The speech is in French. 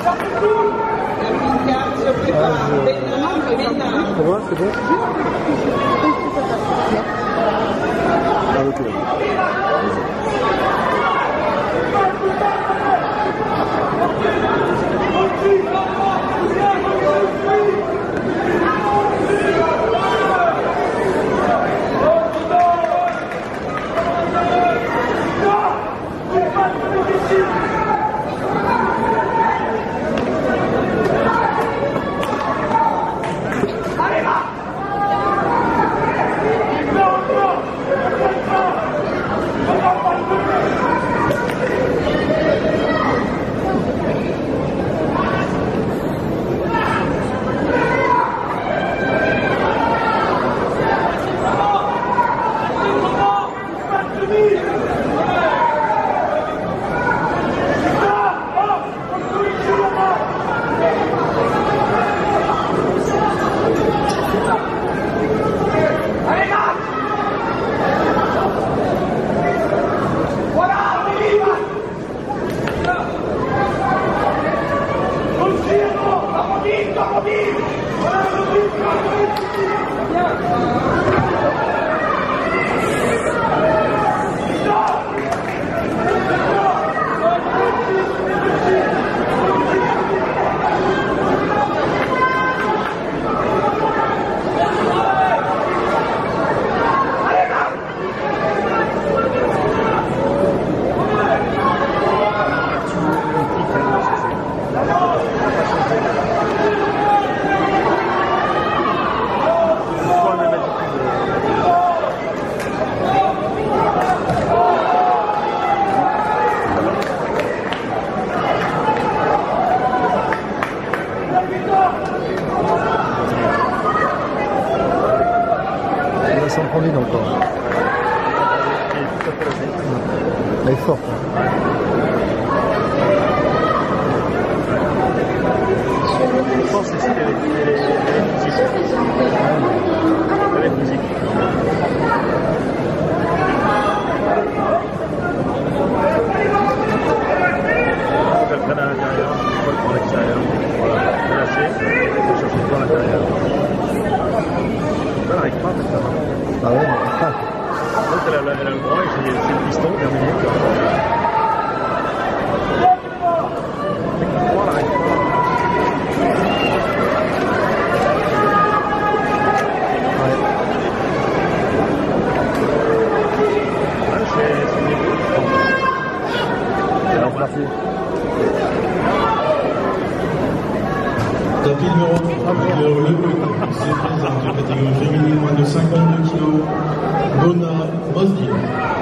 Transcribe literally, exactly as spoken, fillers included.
Ça va, c'est bon? Ah, ok. Ça me prend vite encore. Elle est forte. Je pense que c'est les musiques. Les musiques. On peut prendre à l'intérieur, on peut prendre à l'extérieur. Voilà, relâcher, on cherche le à l'intérieur. Ça n'arrive pas maintenant. Ah ouais, ah. Donc elle a, elle a le droit et c'est le piston terminé. Tapis numéro numéro le c'est présent de catégorie féminine moins de cinquante-deux kilos, Bona Mosdien.